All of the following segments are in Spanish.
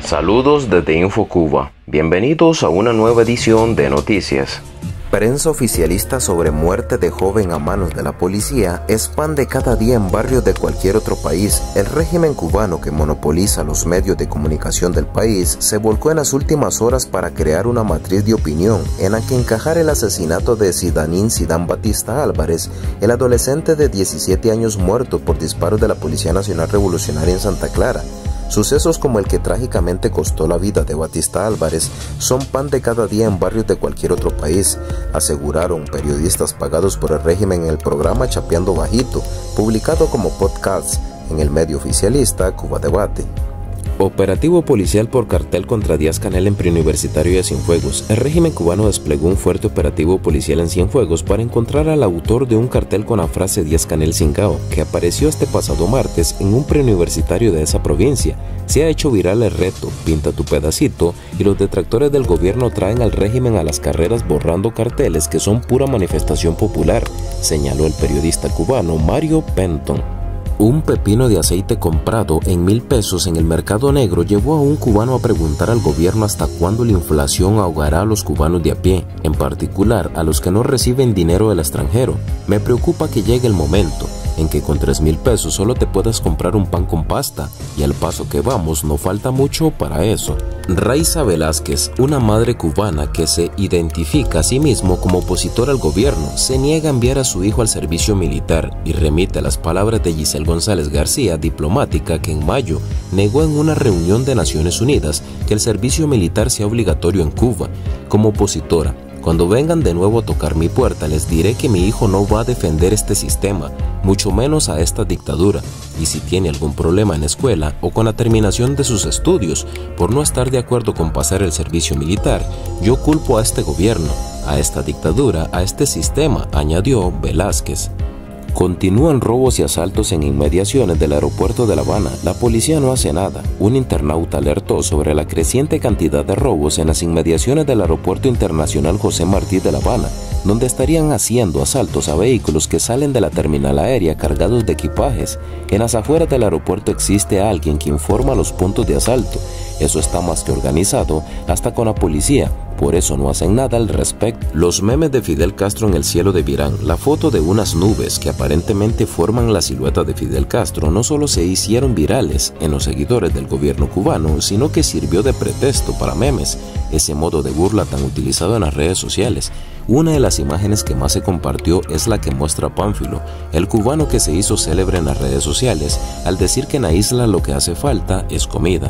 Saludos desde InfoCuba. Bienvenidos a una nueva edición de Noticias. Prensa oficialista sobre muerte de joven a manos de la policía es pan de cada día en barrios de cualquier otro país. El régimen cubano que monopoliza los medios de comunicación del país se volcó en las últimas horas para crear una matriz de opinión en la que encajar el asesinato de Zidanín Zidane Batista Álvarez, el adolescente de 17 años muerto por disparos de la Policía Nacional Revolucionaria en Santa Clara. Sucesos como el que trágicamente costó la vida de Batista Álvarez son pan de cada día en barrios de cualquier otro país, aseguraron periodistas pagados por el régimen en el programa Chapeando Bajito, publicado como podcast en el medio oficialista Cuba Debate. Operativo policial por cartel contra Díaz-Canel en Preuniversitario y a Cienfuegos. El régimen cubano desplegó un fuerte operativo policial en Cienfuegos para encontrar al autor de un cartel con la frase Díaz-Canel Cingao, que apareció este pasado martes en un preuniversitario de esa provincia. Se ha hecho viral el reto, pinta tu pedacito, y los detractores del gobierno traen al régimen a las carreras borrando carteles que son pura manifestación popular, señaló el periodista cubano Mario Penton. Un pepino de aceite comprado en 1,000 pesos en el mercado negro llevó a un cubano a preguntar al gobierno hasta cuándo la inflación ahogará a los cubanos de a pie, en particular a los que no reciben dinero del extranjero. Me preocupa que llegue el momento en que con 3,000 pesos solo te puedas comprar un pan con pasta, y al paso que vamos no falta mucho para eso. Raiza Velázquez, una madre cubana que se identifica a sí mismo como opositora al gobierno, se niega a enviar a su hijo al servicio militar y remite a las palabras de Giselle González García, diplomática, que en mayo negó en una reunión de Naciones Unidas que el servicio militar sea obligatorio en Cuba. Como opositora, cuando vengan de nuevo a tocar mi puerta, les diré que mi hijo no va a defender este sistema, mucho menos a esta dictadura, y si tiene algún problema en la escuela o con la terminación de sus estudios por no estar de acuerdo con pasar el servicio militar, yo culpo a este gobierno, a esta dictadura, a este sistema, añadió Velázquez. Continúan robos y asaltos en inmediaciones del aeropuerto de La Habana. La policía no hace nada. Un internauta alertó sobre la creciente cantidad de robos en las inmediaciones del aeropuerto internacional José Martí de La Habana, donde estarían haciendo asaltos a vehículos que salen de la terminal aérea cargados de equipajes. En las afueras del aeropuerto existe alguien que informa los puntos de asalto. Eso está más que organizado, hasta con la policía. Por eso no hacen nada al respecto. Los memes de Fidel Castro en el cielo de Virán, la foto de unas nubes que aparentemente forman la silueta de Fidel Castro, no solo se hicieron virales en los seguidores del gobierno cubano, sino que sirvió de pretexto para memes, ese modo de burla tan utilizado en las redes sociales. Una de las imágenes que más se compartió es la que muestra a Pánfilo, el cubano que se hizo célebre en las redes sociales, al decir que en la isla lo que hace falta es comida.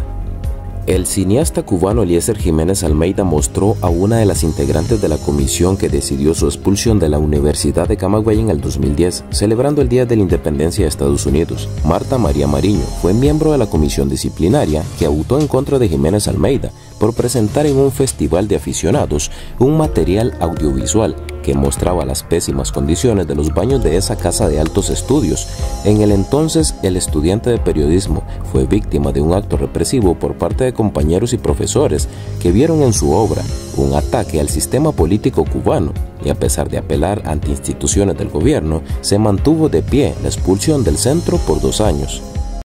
El cineasta cubano Eliezer Jiménez Almeida mostró a una de las integrantes de la comisión que decidió su expulsión de la Universidad de Camagüey en el 2010, celebrando el Día de la Independencia de Estados Unidos. Marta María Mariño fue miembro de la comisión disciplinaria que autó en contra de Jiménez Almeida por presentar en un festival de aficionados un material audiovisual que mostraba las pésimas condiciones de los baños de esa casa de altos estudios. En el entonces, el estudiante de periodismo fue víctima de un acto represivo por parte de compañeros y profesores que vieron en su obra un ataque al sistema político cubano, y a pesar de apelar ante instituciones del gobierno, se mantuvo de pie la expulsión del centro por 2 años.